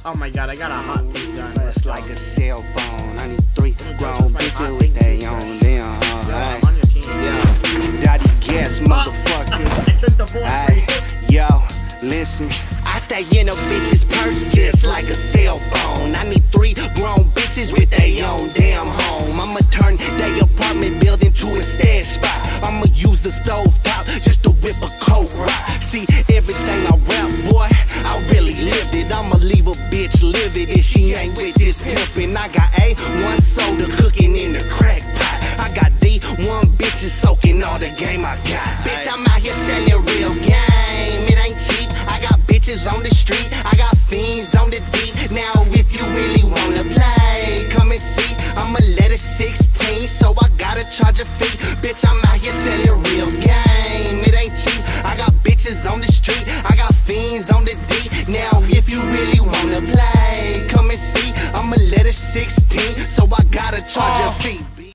Oh my god, I got a hot take gun. It's like a cell phone. I need 3 grown bitches with they own them. On your team. Yeah, daddy guess, motherfucker. I took the ball. Ay, yo, listen. I stay in a bitch's purse just like a cell phone. I need 3 grown bitches with they own damn home. I'ma turn their apartment building to a stash spot. I'ma use the stove top just to whip a coat rock. See, everything I rap, boy, I really lived it. I'ma leave a bitch livid if she ain't with this pimpin'. I got A1 soda cooking in the crack pot. I got D1 bitches soaking all the game I got. Bitch, I'm out here selling real game. It ain't cheap. I got bitches on the street. I got fiends on the beat. Now if you really wanna play, come and see. I'ma let it 16, so I gotta charge a fee. Bitch, I'm out here selling real game. It ain't cheap. I got bitches on the street. I got fiends on the D. Now if you really wanna play, come and see. I'ma let it 16, so I gotta charge a